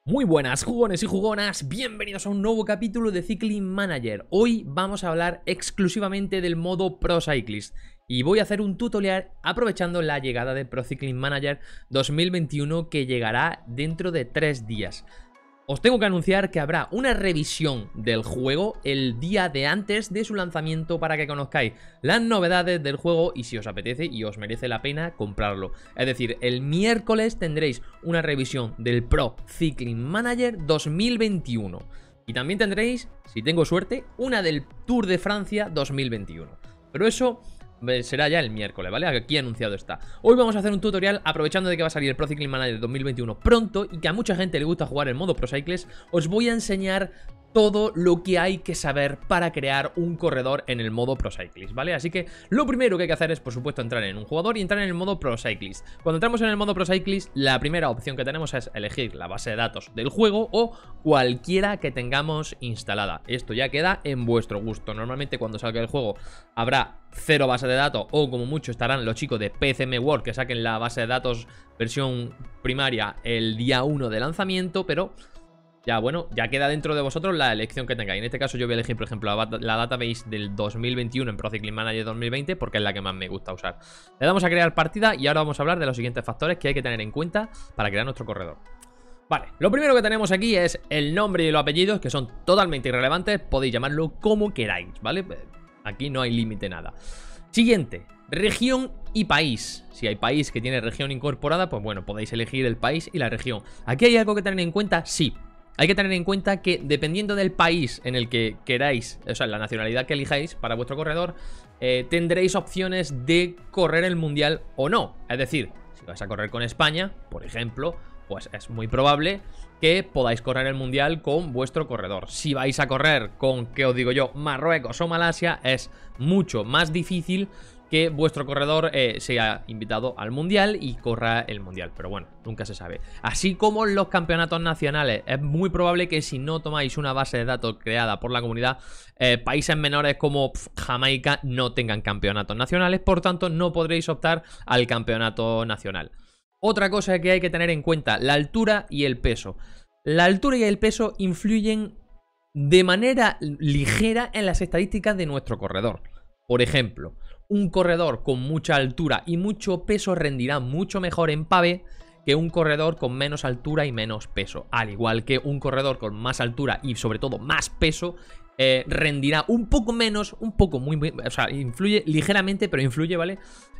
Muy buenas jugones y jugonas, bienvenidos a un nuevo capítulo de Cycling Manager. Hoy vamos a hablar exclusivamente del modo Pro Cyclist y voy a hacer un tutorial aprovechando la llegada de Pro Cycling Manager 2021 que llegará dentro de 3 días. Os tengo que anunciar que habrá una revisión del juego el día de antes de su lanzamiento para que conozcáis las novedades del juego y si os apetece y os merece la pena comprarlo. Es decir, el miércoles tendréis una revisión del Pro Cycling Manager 2021. Y también tendréis, si tengo suerte, una del Tour de Francia 2021. Pero eso será ya el miércoles, ¿vale? Aquí anunciado está. Hoy vamos a hacer un tutorial aprovechando de que va a salir el Pro Cycling Manager 2021 pronto y que a mucha gente le gusta jugar en modo Pro Cyclist. Os voy a enseñar todo lo que hay que saber para crear un corredor en el modo Pro Cyclist, ¿vale? Así que lo primero que hay que hacer es, por supuesto, entrar en un jugador y entrar en el modo Pro Cyclist. Cuando entramos en el modo Pro Cyclist, la primera opción que tenemos es elegir la base de datos del juego o cualquiera que tengamos instalada. Esto ya queda en vuestro gusto. Normalmente cuando salga el juego habrá 0 base de datos o como mucho estarán los chicos de PCM World que saquen la base de datos versión primaria el día 1 de lanzamiento, pero ya, bueno, ya queda dentro de vosotros la elección que tengáis. En este caso yo voy a elegir, por ejemplo, la database del 2021 en Pro Cycling Manager 2020 porque es la que más me gusta usar. Le damos a crear partida y ahora vamos a hablar de los siguientes factores que hay que tener en cuenta para crear nuestro corredor. Vale, lo primero que tenemos aquí es el nombre y los apellidos, que son totalmente irrelevantes. Podéis llamarlo como queráis, ¿vale? Aquí no hay límite nada. Siguiente, región y país. Si hay país que tiene región incorporada, pues bueno, podéis elegir el país y la región. ¿Aquí hay algo que tener en cuenta? Sí. Hay que tener en cuenta que dependiendo del país en el que queráis, o sea, la nacionalidad que elijáis para vuestro corredor, tendréis opciones de correr el mundial o no. Es decir, si vais a correr con España, por ejemplo, pues es muy probable que podáis correr el mundial con vuestro corredor. Si vais a correr con, ¿qué os digo yo?, Marruecos o Malasia, es mucho más difícil que vuestro corredor sea invitado al mundial y corra el mundial, pero bueno, nunca se sabe. Así como los campeonatos nacionales, es muy probable que si no tomáis una base de datos creada por la comunidad, países menores como Jamaica no tengan campeonatos nacionales, por tanto no podréis optar al campeonato nacional. Otra cosa que hay que tener en cuenta, la altura y el peso. La altura y el peso influyen de manera ligera en las estadísticas de nuestro corredor. Por ejemplo, un corredor con mucha altura y mucho peso rendirá mucho mejor en pavé que un corredor con menos altura y menos peso. Al igual que un corredor con más altura y sobre todo más peso rendirá un poco menos, o sea, influye ligeramente, pero influye, ¿vale?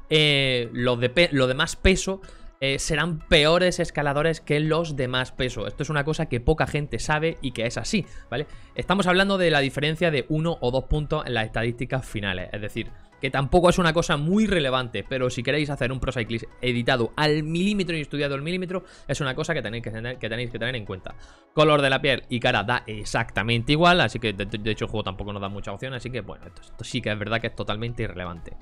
Lo de más peso serán peores escaladores que los de más peso. Esto es una cosa que poca gente sabe y que es así, ¿vale? Estamos hablando de la diferencia de 1 o 2 puntos en las estadísticas finales, es decir, que tampoco es una cosa muy relevante, pero si queréis hacer un Pro Cyclist editado al milímetro y estudiado al milímetro, es una cosa que tenéis que tener en cuenta. Color de la piel y cara da exactamente igual, así que de hecho el juego tampoco nos da mucha opción, así que bueno, esto sí que es verdad que es totalmente irrelevante.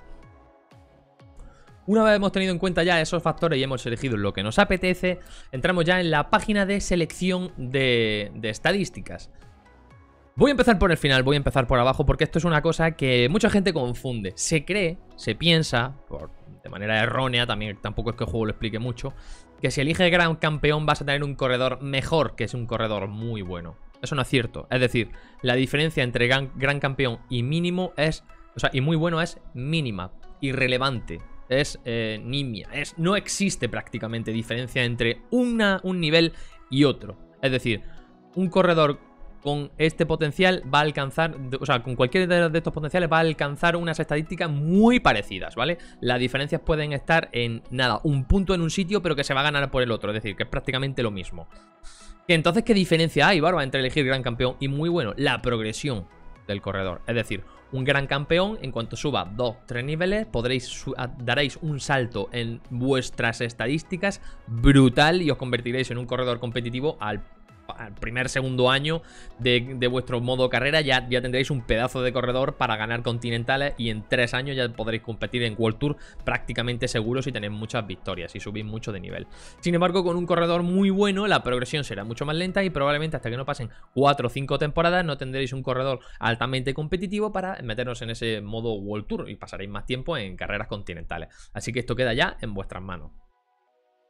Una vez hemos tenido en cuenta ya esos factores y hemos elegido lo que nos apetece, entramos ya en la página de selección de estadísticas. Voy a empezar por el final, voy a empezar por abajo porque esto es una cosa que mucha gente confunde. Se cree, se piensa, de manera errónea, tampoco es que el juego lo explique mucho, que si eliges gran campeón vas a tener un corredor mejor que es un corredor muy bueno. Eso no es cierto, es decir, la diferencia entre gran campeón y mínimo es, o sea, y muy bueno es mínima, irrelevante. Es nimia, no existe prácticamente diferencia entre un nivel y otro. Es decir, un corredor con este potencial va a alcanzar, o sea, con cualquiera de estos potenciales va a alcanzar unas estadísticas muy parecidas, ¿vale? Las diferencias pueden estar en, nada, un punto en un sitio, pero que se va a ganar por el otro, es decir, que es prácticamente lo mismo. Entonces, ¿qué diferencia hay, Barba, entre elegir gran campeón y muy bueno? La progresión del corredor, es decir, un gran campeón, en cuanto suba 2-3 niveles, daréis un salto en vuestras estadísticas brutal y os convertiréis en un corredor competitivo al segundo año de vuestro modo carrera. Ya tendréis un pedazo de corredor para ganar continentales y en 3 años ya podréis competir en World Tour prácticamente seguro si tenéis muchas victorias y subís mucho de nivel. Sin embargo, con un corredor muy bueno la progresión será mucho más lenta y probablemente hasta que no pasen 4 o 5 temporadas no tendréis un corredor altamente competitivo para meternos en ese modo World Tour y pasaréis más tiempo en carreras continentales. Así que esto queda ya en vuestras manos.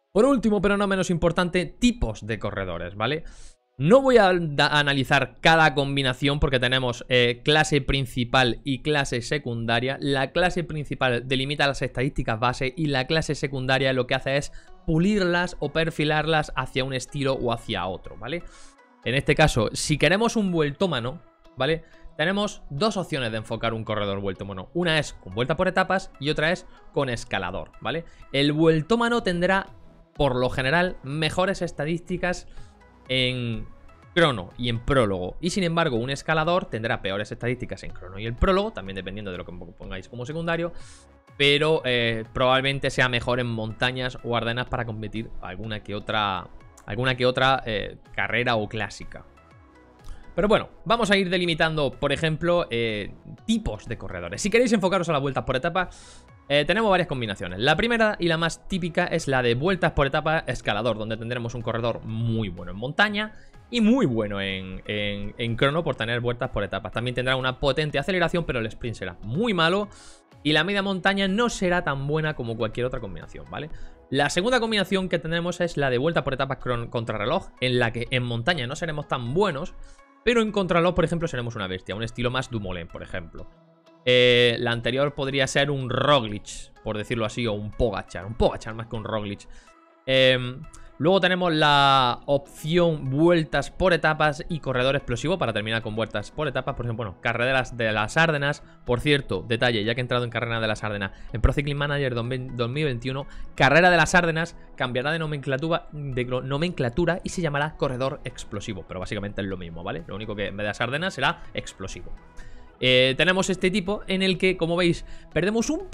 Por último, pero no menos importante, tipos de corredores, ¿vale? No voy a analizar cada combinación porque tenemos clase principal y clase secundaria. La clase principal delimita las estadísticas base y la clase secundaria lo que hace es pulirlas o perfilarlas hacia un estilo o hacia otro, ¿vale? En este caso, si queremos un vueltómano, ¿vale? Tenemos dos opciones de enfocar un corredor vueltómano. Una es con vuelta por etapas y otra es con escalador, ¿vale? El vueltómano tendrá, por lo general, mejores estadísticas en crono y en prólogo. Y sin embargo, un escalador tendrá peores estadísticas en crono y el prólogo, también dependiendo de lo que pongáis como secundario. Pero probablemente sea mejor en montañas o ardenas para competir alguna que otra carrera o clásica. Pero bueno, vamos a ir delimitando, por ejemplo, tipos de corredores. Si queréis enfocaros a las vueltas por etapa, tenemos varias combinaciones. La primera y la más típica es la de vueltas por etapa escalador, donde tendremos un corredor muy bueno en montaña y muy bueno en crono por tener vueltas por etapas. También tendrá una potente aceleración, pero el sprint será muy malo y la media montaña no será tan buena como cualquier otra combinación, ¿vale? La segunda combinación que tenemos es la de vuelta por etapas contrarreloj, en la que en montaña no seremos tan buenos, pero en contrarreloj, por ejemplo, seremos una bestia, un estilo más Dumoulin, por ejemplo. La anterior podría ser un Roglic, por decirlo así, o un Pogacar más que un Roglic. Luego tenemos la opción vueltas por etapas y corredor explosivo para terminar con vueltas por etapas. Por ejemplo, bueno, carreras de las Ardenas. Por cierto, detalle, ya que he entrado en carrera de las Ardenas, en Pro Cycling Manager 2021, carrera de las Ardenas cambiará de nomenclatura y se llamará corredor explosivo. Pero básicamente es lo mismo, ¿vale? Lo único que en vez de las Ardenas será explosivo. Tenemos este tipo en el que, como veis, perdemos un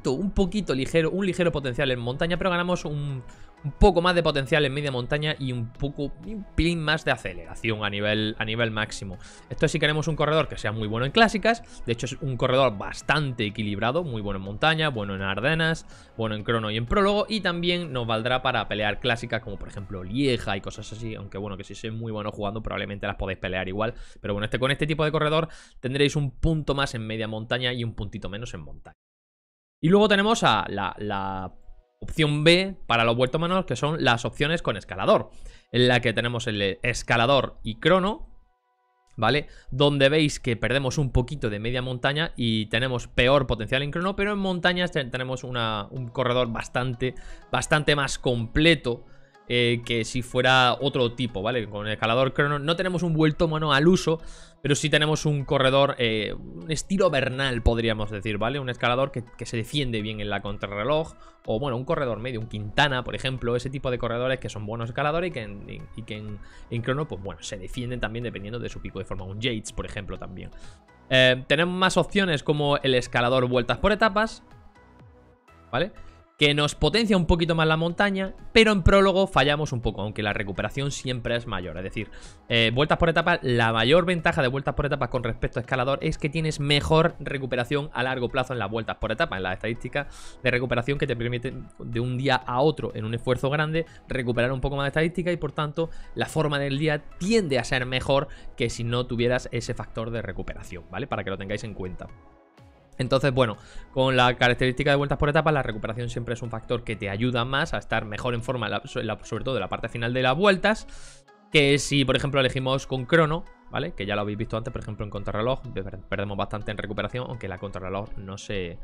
ligero potencial en montaña, pero ganamos un poco más de potencial en media montaña y un pelín más de aceleración a nivel máximo. Esto es si queremos un corredor que sea muy bueno en clásicas. De hecho es un corredor bastante equilibrado, muy bueno en montaña, bueno en Ardenas, bueno en crono y en prólogo, y también nos valdrá para pelear clásicas como por ejemplo Lieja y cosas así, aunque bueno, que si sois muy bueno jugando probablemente las podéis pelear igual, pero bueno, con este tipo de corredor tendréis un punto más en media montaña y un puntito menos en montaña. Y luego tenemos a la opción B para los vueltómanos, que son las opciones con escalador, en la que tenemos el escalador y crono, ¿vale? Donde veis que perdemos un poquito de media montaña y tenemos peor potencial en crono, pero en montañas tenemos un corredor bastante más completo que si fuera otro tipo, ¿vale? Con el escalador crono no tenemos un vueltómano al uso, pero sí tenemos un corredor, un estilo Bernal, podríamos decir, ¿vale? Un escalador que se defiende bien en la contrarreloj, o bueno, un corredor medio, un Quintana, por ejemplo, ese tipo de corredores que son buenos escaladores y que en crono, pues bueno, se defienden también dependiendo de su pico de forma. Un Yates, por ejemplo, también. Tenemos más opciones como el escalador vueltas por etapas, ¿vale? Que nos potencia un poquito más la montaña, pero en prólogo fallamos un poco, aunque la recuperación siempre es mayor. Es decir, vueltas por etapas, la mayor ventaja de vueltas por etapas con respecto a escalador es que tienes mejor recuperación a largo plazo en las vueltas por etapas, en las estadísticas de recuperación que te permiten de un día a otro, en un esfuerzo grande, recuperar un poco más de estadística y por tanto la forma del día tiende a ser mejor que si no tuvieras ese factor de recuperación, ¿vale? Para que lo tengáis en cuenta. Entonces, bueno, con la característica de vueltas por etapas, la recuperación siempre es un factor que te ayuda más a estar mejor en forma, sobre todo en la parte final de las vueltas, que si, por ejemplo, elegimos con crono, ¿vale? Que ya lo habéis visto antes, por ejemplo, en contrarreloj, perdemos bastante en recuperación, aunque la contrarreloj no se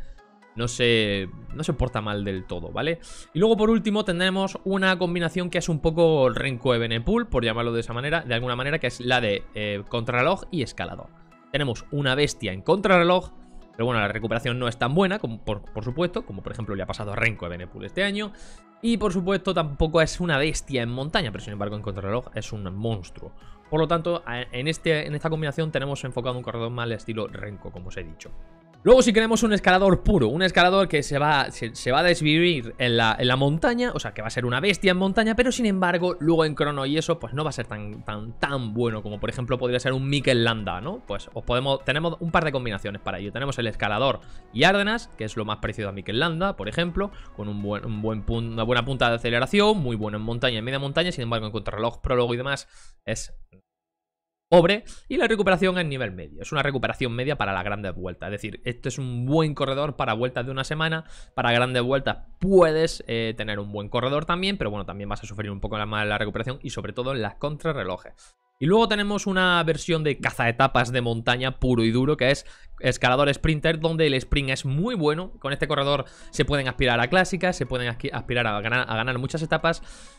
porta mal del todo, ¿vale? Y luego, por último, tendremos una combinación que es un poco Renko Evenepoel, por llamarlo de esa manera, de alguna manera, que es la de contrarreloj y escalador. Tenemos una bestia en contrarreloj, pero bueno, la recuperación no es tan buena, como por supuesto, como por ejemplo le ha pasado a Renko Evenepoel este año. Y por supuesto tampoco es una bestia en montaña, pero sin embargo en contrarreloj es un monstruo. Por lo tanto, en esta combinación tenemos enfocado un corredor más al estilo Renko, como os he dicho. Luego si queremos un escalador puro, un escalador que se va a desvivir en la montaña, o sea que va a ser una bestia en montaña, pero sin embargo luego en crono y eso pues no va a ser tan bueno como por ejemplo podría ser un Mikel Landa, ¿no? Pues tenemos un par de combinaciones para ello. Tenemos el escalador y Ardenas, que es lo más parecido a Mikel Landa, por ejemplo, con una buena punta de aceleración, muy bueno en montaña y en media montaña, sin embargo en contrarreloj, prólogo y demás es pobre, y la recuperación es nivel medio. Es una recuperación media para las grandes vueltas. Es decir, esto es un buen corredor para vueltas de una semana. Para grandes vueltas puedes tener un buen corredor también, pero bueno, también vas a sufrir un poco más la recuperación y sobre todo en las contrarrelojes. Y luego tenemos una versión de cazaetapas de montaña puro y duro, que es escalador sprinter, donde el sprint es muy bueno. Con este corredor se pueden aspirar a clásicas, se pueden aspirar a ganar muchas etapas.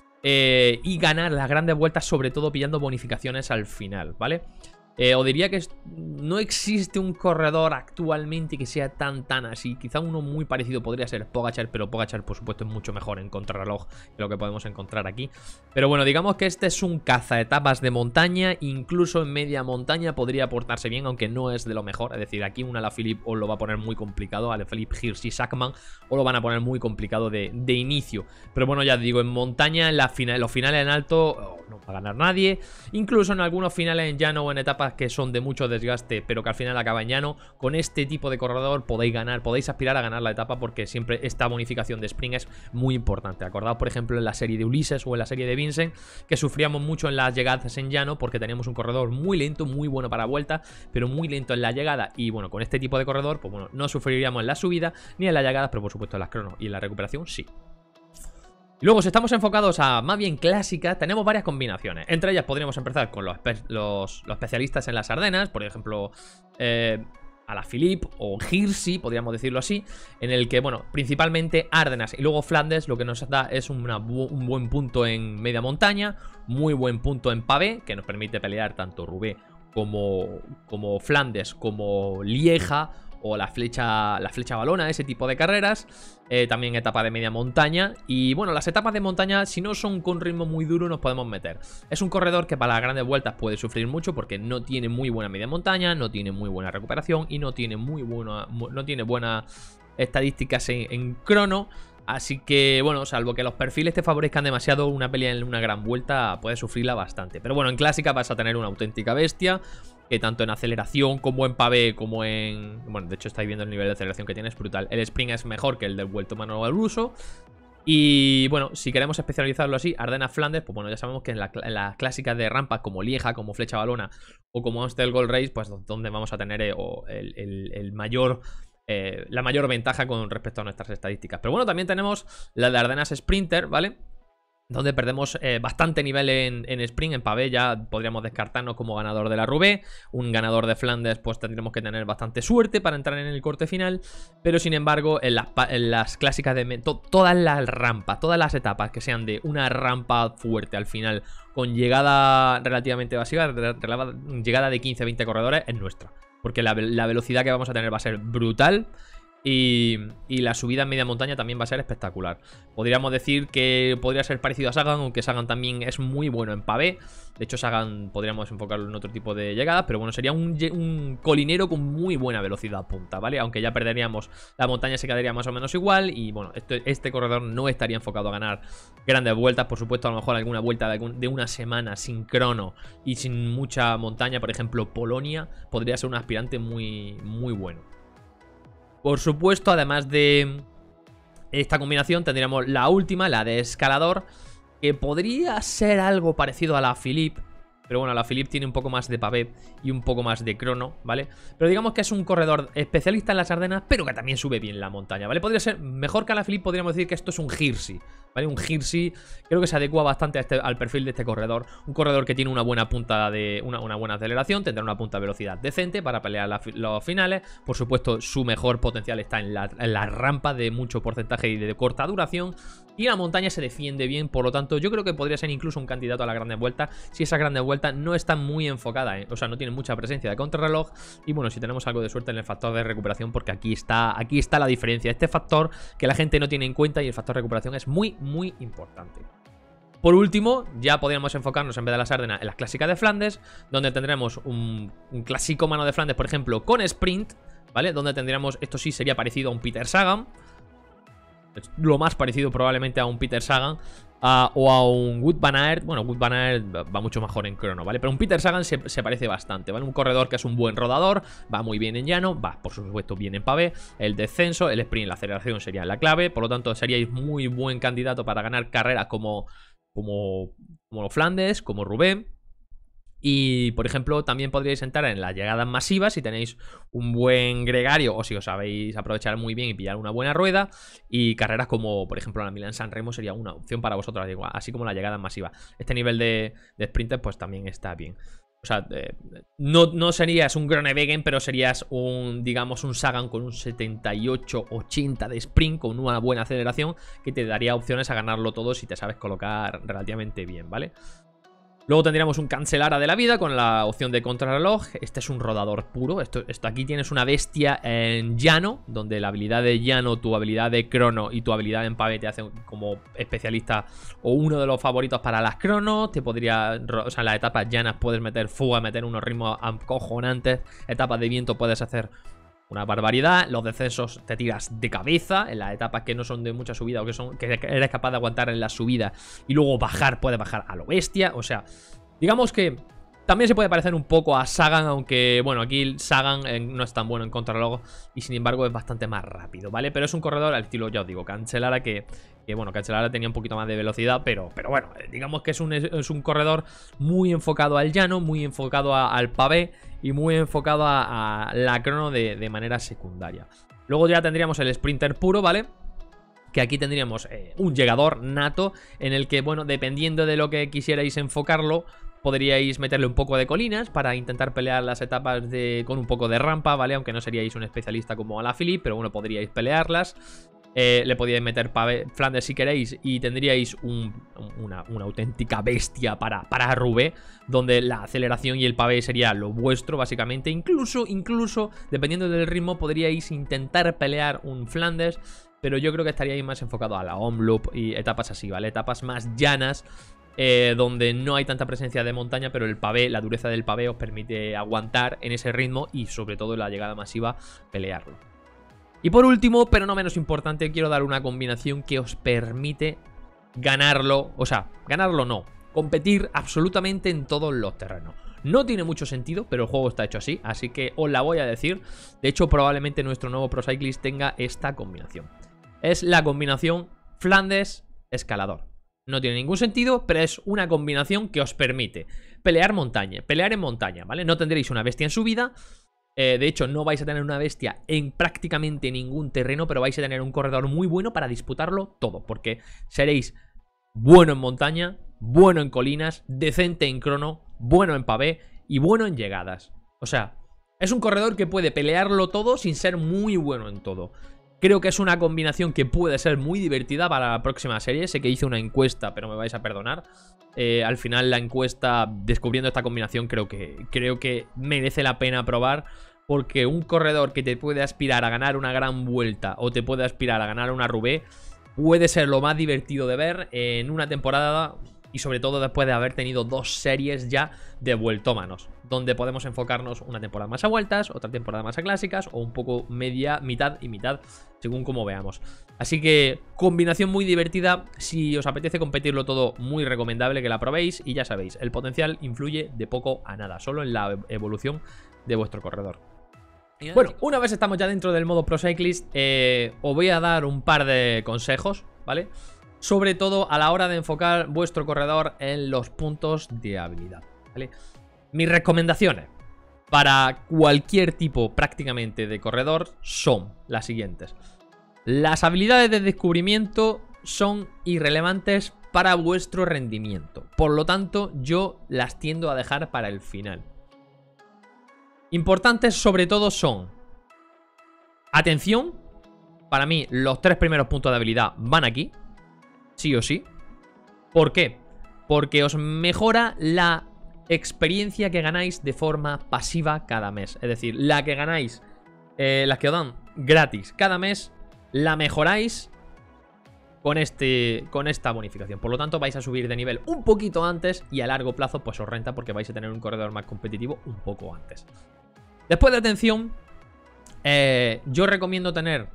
Y ganar las grandes vueltas, sobre todo pillando bonificaciones al final, ¿vale? Os diría que no existe un corredor actualmente que sea tan así. Quizá uno muy parecido podría ser Pogačar, pero Pogačar por supuesto es mucho mejor en contrarreloj que lo que podemos encontrar aquí. Pero bueno, digamos que este es un cazaetapas de montaña. Incluso en media montaña podría portarse bien, aunque no es de lo mejor. Es decir, aquí un Alaphilippe os lo va a poner muy complicado, Alaphilippe, Hirschi, Sackmann, o lo van a poner muy complicado de inicio. Pero bueno, ya digo, en montaña, en los finales en alto no va a ganar nadie. Incluso en algunos finales en llano o en etapas que son de mucho desgaste, pero que al final acaba en llano, con este tipo de corredor podéis aspirar a ganar la etapa, porque siempre esta bonificación de sprint es muy importante. Acordaos, por ejemplo, en la serie de Ulises o en la serie de Vincent, que sufríamos mucho en las llegadas en llano, porque teníamos un corredor muy lento, muy bueno para vuelta, pero muy lento en la llegada. Y bueno, con este tipo de corredor, pues bueno, no sufriríamos en la subida ni en la llegada, pero por supuesto en las crono y en la recuperación sí. Luego, si estamos enfocados a más bien clásicas, tenemos varias combinaciones. Entre ellas podríamos empezar con los especialistas en las Ardenas, por ejemplo, Alaphilippe o Hirschi, podríamos decirlo así, en el que, bueno, principalmente Ardenas y luego Flandes lo que nos da es un buen punto en media montaña, muy buen punto en pavé, que nos permite pelear tanto Roubaix como Flandes, como Lieja o la flecha balona, ese tipo de carreras. También etapa de media montaña. Y bueno, las etapas de montaña, si no son con ritmo muy duro, nos podemos meter. Es un corredor que para las grandes vueltas puede sufrir mucho, porque no tiene muy buena media montaña, no tiene muy buena recuperación y no tiene buenas estadísticas en crono. Así que, bueno, salvo que los perfiles te favorezcan demasiado, una pelea en una gran vuelta puede sufrirla bastante. Pero bueno, en clásica vas a tener una auténtica bestia, que tanto en aceleración como en pavé, como en... Bueno, de hecho estáis viendo el nivel de aceleración que tiene, es brutal. El sprint es mejor que el del vuelto manual al uso. Y bueno, si queremos especializarlo así, Ardenas Flandes, pues bueno, ya sabemos que en las clásicas de rampas como Lieja, como Flecha Balona o como Amstel Gold Race, pues donde vamos a tener la mayor ventaja con respecto a nuestras estadísticas. Pero bueno, también tenemos la de Ardenas Sprinter, ¿vale? Donde perdemos bastante nivel en sprint. En pavé ya podríamos descartarnos como ganador de la Roubaix. Un ganador de Flandes pues tendremos que tener bastante suerte para entrar en el corte final. Pero sin embargo en las clásicas de todas las rampas, todas las etapas que sean de una rampa fuerte al final, con llegada relativamente básica, llegada de 15-20 corredores, es nuestra. Porque la velocidad que vamos a tener va a ser brutal. Y la subida en media montaña también va a ser espectacular. Podríamos decir que podría ser parecido a Sagan, aunque Sagan también es muy bueno en pavé. De hecho, Sagan podríamos enfocarlo en otro tipo de llegadas, pero bueno, sería un colinero con muy buena velocidad punta, ¿vale? Aunque ya perderíamos, la montaña se quedaría más o menos igual. Y bueno, este corredor no estaría enfocado a ganar grandes vueltas. Por supuesto, a lo mejor alguna vuelta de una semana sin crono y sin mucha montaña, por ejemplo, Polonia, podría ser un aspirante muy, muy bueno. Por supuesto, además de esta combinación, tendríamos la última, la de escalador, que podría ser algo parecido a la Alaphilippe. Pero bueno, la Alaphilippe tiene un poco más de pavé y un poco más de crono, ¿vale? Pero digamos que es un corredor especialista en las Ardenas, pero que también sube bien la montaña, ¿vale? Podría ser mejor que la Alaphilippe, podríamos decir que esto es un Hirschi, ¿vale? Un Hirschi creo que se adecua bastante al perfil de este corredor. Un corredor que tiene una buena punta de una buena aceleración, tendrá una punta de velocidad decente para pelear los finales. Por supuesto, su mejor potencial está en la rampa de mucho porcentaje y de corta duración. Y la montaña se defiende bien, por lo tanto yo creo que podría ser incluso un candidato a la grandes vueltas si esa grandes vueltas no está muy enfocada, o sea, no tiene mucha presencia de contrarreloj. Y bueno, si tenemos algo de suerte en el factor de recuperación, porque aquí está la diferencia. Este factor que la gente no tiene en cuenta, y el factor de recuperación es muy, muy importante. Por último, ya podríamos enfocarnos en vez de las Ardenas en las clásicas de Flandes, donde tendremos un clásico mano de Flandes, por ejemplo, con sprint, ¿vale? Donde tendríamos, esto sí sería parecido a un Peter Sagan. Lo más parecido probablemente a un Peter Sagan o a un Wout van Aert. Bueno, Wout van Aert va mucho mejor en crono, ¿vale? Pero un Peter Sagan se parece bastante, ¿vale? Un corredor que es un buen rodador, va muy bien en llano, va por supuesto bien en pavé. El descenso, el sprint y la aceleración serían la clave. Por lo tanto, seríais muy buen candidato para ganar carreras como Flandes, como Roubaix. Y, por ejemplo, también podríais entrar en las llegadas masivas si tenéis un buen gregario o si os sabéis aprovechar muy bien y pillar una buena rueda. Y carreras como, por ejemplo, la Milán-San Remo sería una opción para vosotros, así como la llegada masiva. Este nivel de sprinter pues también está bien. O sea, no serías un Groenewegen, pero serías digamos, un Sagan con un 78-80 de sprint, con una buena aceleración, que te daría opciones a ganarlo todo si te sabes colocar relativamente bien, ¿vale? Luego tendríamos un Cancellara de la vida con la opción de contrarreloj. Este es un rodador puro. Esto aquí tienes una bestia en llano, donde la habilidad de llano, tu habilidad de crono y tu habilidad en pave te hacen como especialista o uno de los favoritos para las cronos. O sea, en las etapas llanas puedes meter fuga, meter unos ritmos acojonantes. Etapas de viento puedes hacer una barbaridad. Los descensos te tiras de cabeza en las etapas que no son de mucha subida o que eres capaz de aguantar en la subida y luego bajar, puedes bajar a lo bestia. O sea, digamos que también se puede parecer un poco a Sagan, aunque, bueno, aquí Sagan no es tan bueno en contrarreloj y sin embargo es bastante más rápido, ¿vale? Pero es un corredor al estilo, ya os digo, Cancellara, que bueno, Cancellara tenía un poquito más de velocidad, pero bueno, digamos que es un corredor muy enfocado al llano, muy enfocado al pavé y muy enfocado a la crono de manera secundaria. Luego ya tendríamos el sprinter puro, ¿vale? Que aquí tendríamos un llegador nato en el que, bueno, dependiendo de lo que quisierais enfocarlo, podríais meterle un poco de colinas para intentar pelear las etapas con un poco de rampa, ¿vale? Aunque no seríais un especialista como Alaphilippe, pero bueno, podríais pelearlas. Le podíais meter Flanders si queréis y tendríais una auténtica bestia para Roubaix, donde la aceleración y el pavé sería lo vuestro, básicamente. Incluso, dependiendo del ritmo, podríais intentar pelear un Flanders, pero yo creo que estaríais más enfocado a la Omloop y etapas así, ¿vale? Etapas más llanas, donde no hay tanta presencia de montaña, pero el pavé, la dureza del pavé os permite aguantar en ese ritmo y sobre todo en la llegada masiva pelearlo. Y por último, pero no menos importante, quiero dar una combinación que os permite ganarlo, o sea, ganarlo no, competir absolutamente en todos los terrenos. No tiene mucho sentido, pero el juego está hecho así que os la voy a decir. De hecho, probablemente nuestro nuevo Pro Cyclist tenga esta combinación. Es la combinación Flandes Escalador. No tiene ningún sentido, pero es una combinación que os permite pelear en montaña, ¿vale? No tendréis una bestia en subida. De hecho, no vais a tener una bestia en prácticamente ningún terreno, pero vais a tener un corredor muy bueno para disputarlo todo, porque seréis bueno en montaña, bueno en colinas, decente en crono, bueno en pavé y bueno en llegadas. O sea, es un corredor que puede pelearlo todo sin ser muy bueno en todo. Creo que es una combinación que puede ser muy divertida para la próxima serie. Sé que hice una encuesta, pero me vais a perdonar. Al final la encuesta, descubriendo esta combinación, creo que merece la pena probar. Porque un corredor que te puede aspirar a ganar una gran vuelta o te puede aspirar a ganar una Roubaix puede ser lo más divertido de ver en una temporada. Y sobre todo después de haber tenido 2 series ya de vueltómanos, donde podemos enfocarnos una temporada más a vueltas, otra temporada más a clásicas, o un poco media, mitad y mitad, según como veamos. Así que combinación muy divertida. Si os apetece competirlo todo, muy recomendable que la probéis. Y ya sabéis, el potencial influye de poco a nada, solo en la evolución de vuestro corredor. Bueno, una vez estamos ya dentro del modo Pro Cyclist, os voy a dar un par de consejos, ¿vale? Sobre todo a la hora de enfocar vuestro corredor en los puntos de habilidad, ¿vale? Mis recomendaciones para cualquier tipo prácticamente de corredor son las siguientes. Las habilidades de descubrimiento son irrelevantes para vuestro rendimiento. Por lo tanto, yo las tiendo a dejar para el final. Importantes sobre todo son atención. Para mí los 3 primeros puntos de habilidad van aquí, sí o sí. ¿Por qué? Porque os mejora la experiencia que ganáis de forma pasiva cada mes. Es decir, la que ganáis, las que os dan gratis cada mes, la mejoráis con esta bonificación. Por lo tanto, vais a subir de nivel un poquito antes y a largo plazo pues os renta porque vais a tener un corredor más competitivo un poco antes. Después de atención, yo recomiendo tener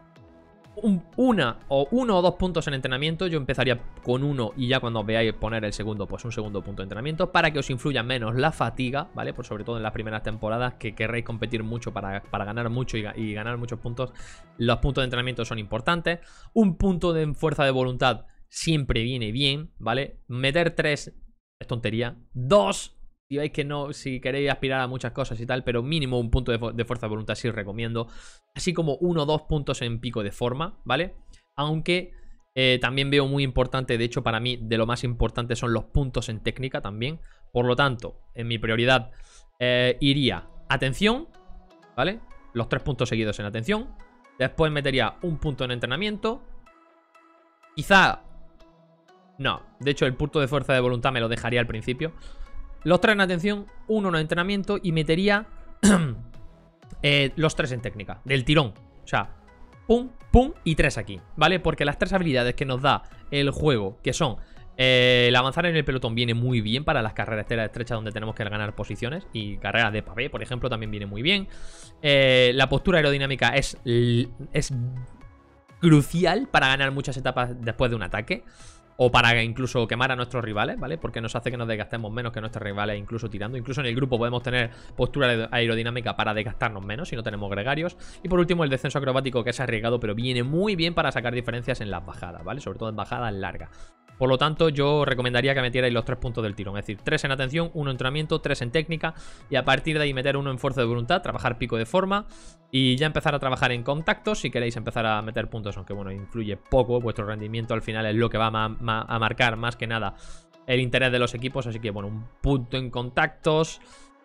uno o dos puntos en entrenamiento. Yo empezaría con uno y ya cuando veáis poner el segundo, pues un segundo punto de entrenamiento para que os influya menos la fatiga, ¿vale? Por sobre todo en las primeras temporadas que querréis competir mucho para ganar mucho y ganar muchos puntos. Los puntos de entrenamiento son importantes. Un punto de fuerza de voluntad siempre viene bien, ¿vale? Meter 3 es tontería. 2 Si veis que no, si queréis aspirar a muchas cosas y tal, pero mínimo un punto de fuerza de voluntad sí os recomiendo. Así como 1 o 2 puntos en pico de forma, ¿vale? Aunque también veo muy importante, de hecho para mí de lo más importante son los puntos en técnica también. Por lo tanto, en mi prioridad iría atención, ¿vale? Los 3 puntos seguidos en atención. Después metería un punto en entrenamiento. Quizá... No, de hecho el punto de fuerza de voluntad me lo dejaría al principio. Los 3 en atención, 1 en entrenamiento y metería los 3 en técnica, del tirón. O sea, pum, pum y 3 aquí, ¿vale? Porque las 3 habilidades que nos da el juego, que son el avanzar en el pelotón, viene muy bien para las carreras estrechas donde tenemos que ganar posiciones. Y carreras de pavé, por ejemplo, también viene muy bien. La postura aerodinámica es crucial para ganar muchas etapas después de un ataque. O para incluso quemar a nuestros rivales, ¿vale? Porque nos hace que nos desgastemos menos que nuestros rivales incluso tirando. Incluso en el grupo podemos tener postura aerodinámica para desgastarnos menos si no tenemos gregarios. Y por último el descenso acrobático, que es arriesgado, pero viene muy bien para sacar diferencias en las bajadas, ¿vale? Sobre todo en bajadas largas. Por lo tanto, yo recomendaría que metierais los 3 puntos del tirón. Es decir, 3 en atención, 1 en entrenamiento, 3 en técnica. Y a partir de ahí meter 1 en fuerza de voluntad, trabajar pico de forma. Y ya empezar a trabajar en contactos si queréis empezar a meter puntos. Aunque bueno, influye poco. Vuestro rendimiento al final es lo que va a marcar más que nada el interés de los equipos. Así que bueno, un punto en contactos.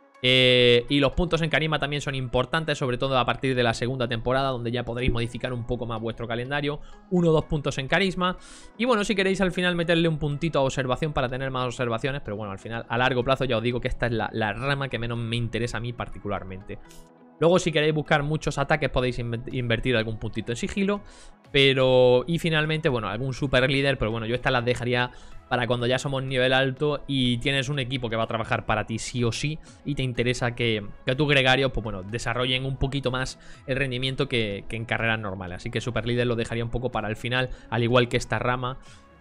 Y los puntos en carisma también son importantes, sobre todo a partir de la segunda temporada, donde ya podréis modificar un poco más vuestro calendario. 1 o 2 puntos en carisma. Y bueno, si queréis al final meterle un puntito a observación para tener más observaciones. Pero bueno, al final a largo plazo ya os digo que esta es la rama que menos me interesa a mí particularmente. Luego si queréis buscar muchos ataques podéis invertir algún puntito en sigilo. Pero... Y finalmente, bueno, algún super líder. Pero bueno, yo estas las dejaría para cuando ya somos nivel alto y tienes un equipo que va a trabajar para ti sí o sí. Y te interesa que tus gregarios, pues bueno, desarrollen un poquito más el rendimiento que en carreras normales. Así que super líder lo dejaría un poco para el final, al igual que esta rama.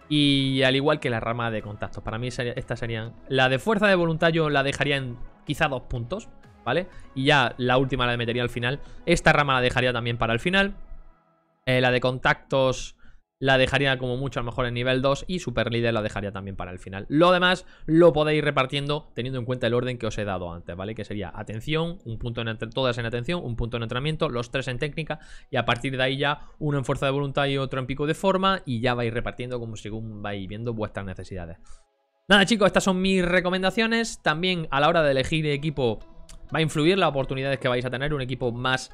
Y al igual que la rama de contactos. Para mí estas serían... La de fuerza de voluntad yo la dejaría en quizá 2 puntos, ¿vale? Y ya la última la metería al final. Esta rama la dejaría también para el final. La de contactos la dejaría como mucho a lo mejor en nivel 2. Y super líder la dejaría también para el final. Lo demás lo podéis ir repartiendo teniendo en cuenta el orden que os he dado antes, ¿vale? Que sería atención, un punto todas en atención, un punto en entrenamiento, los 3 en técnica. Y a partir de ahí ya uno en fuerza de voluntad y otro en pico de forma. Y ya vais repartiendo como según vais viendo vuestras necesidades. Nada chicos, estas son mis recomendaciones. También a la hora de elegir equipo va a influir las oportunidades que vais a tener. Un equipo más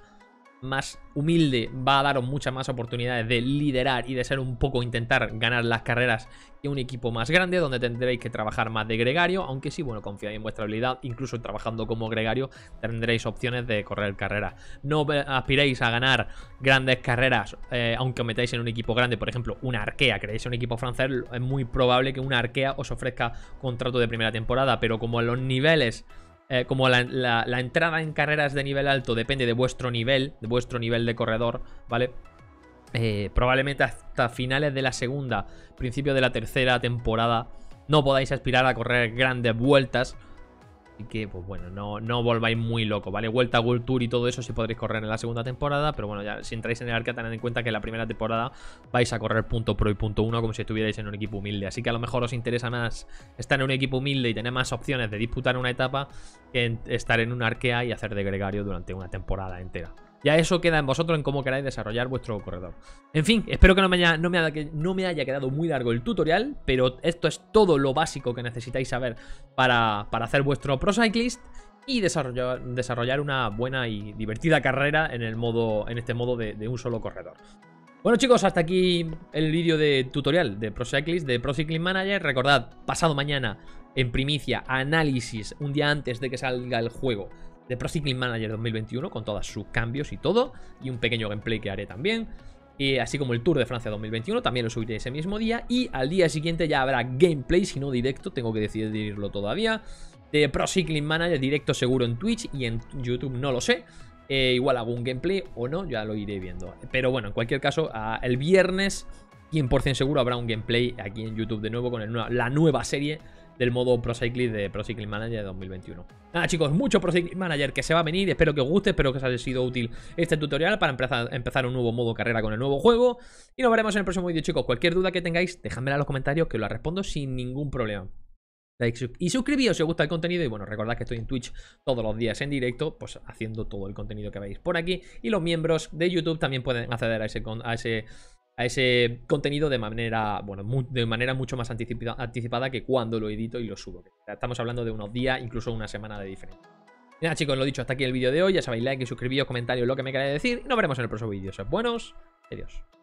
humilde va a daros muchas más oportunidades de liderar y de ser un poco, intentar ganar las carreras, que un equipo más grande, donde tendréis que trabajar más de gregario. Aunque sí, bueno, confiáis en vuestra habilidad. Incluso trabajando como gregario tendréis opciones de correr carreras. No aspiréis a ganar grandes carreras aunque os metáis en un equipo grande. Por ejemplo, una Arkea, creéis en un equipo francés, es muy probable que una Arkea os ofrezca contrato de primera temporada. Pero como los niveles... como la entrada en carreras de nivel alto depende de vuestro nivel de corredor, ¿vale? Probablemente hasta finales de la segunda, principio de la tercera temporada, no podáis aspirar a correr grandes vueltas. Así que, pues bueno, no volváis muy loco, ¿vale? Vuelta a World Tour y todo eso sí podréis correr en la segunda temporada. Pero bueno, ya si entráis en el Arkea, tened en cuenta que en la primera temporada vais a correr punto pro y punto 1 como si estuvierais en un equipo humilde. Así que a lo mejor os interesa más estar en un equipo humilde y tener más opciones de disputar una etapa que estar en un Arkea y hacer de gregario durante una temporada entera. Ya eso queda en vosotros, en cómo queráis desarrollar vuestro corredor. En fin, espero que no me haya quedado muy largo el tutorial, pero esto es todo lo básico que necesitáis saber para hacer vuestro Pro Cyclist y desarrollar una buena y divertida carrera en este modo de un solo corredor. Bueno chicos, hasta aquí el vídeo de tutorial de Pro Cyclist, de Pro Cycling Manager. Recordad, pasado mañana en primicia, análisis, un día antes de que salga el juego, de Pro Cycling Manager 2021, con todos sus cambios y todo, y un pequeño gameplay que haré también, así como el Tour de Francia 2021, también lo subiré ese mismo día, y al día siguiente ya habrá gameplay, si no directo, tengo que decidirlo todavía, de Pro Cycling Manager, directo seguro en Twitch y en YouTube no lo sé, igual hago un gameplay o no, ya lo iré viendo, pero bueno, en cualquier caso, el viernes 100% seguro habrá un gameplay aquí en YouTube de nuevo con la nueva serie del modo Pro Cyclist de Pro Cycling Manager 2021. Nada chicos, mucho Pro Cycling Manager que se va a venir. Espero que os guste, espero que os haya sido útil este tutorial para empezar un nuevo modo carrera con el nuevo juego. Y nos veremos en el próximo vídeo chicos. Cualquier duda que tengáis, dejadmela en los comentarios que os la respondo sin ningún problema. like y suscribíos si os gusta el contenido. Y bueno, recordad que estoy en Twitch todos los días en directo, pues haciendo todo el contenido que veis por aquí. Y los miembros de YouTube también pueden acceder a ese contenido de manera, bueno, de manera mucho más anticipada que cuando lo edito y lo subo. Estamos hablando de unos días, incluso una semana de diferencia. Y nada, chicos, lo dicho, hasta aquí el vídeo de hoy. Ya sabéis, like y suscribíos, comentarios, lo que me queráis decir. Y nos veremos en el próximo vídeo. Sois buenos. Adiós.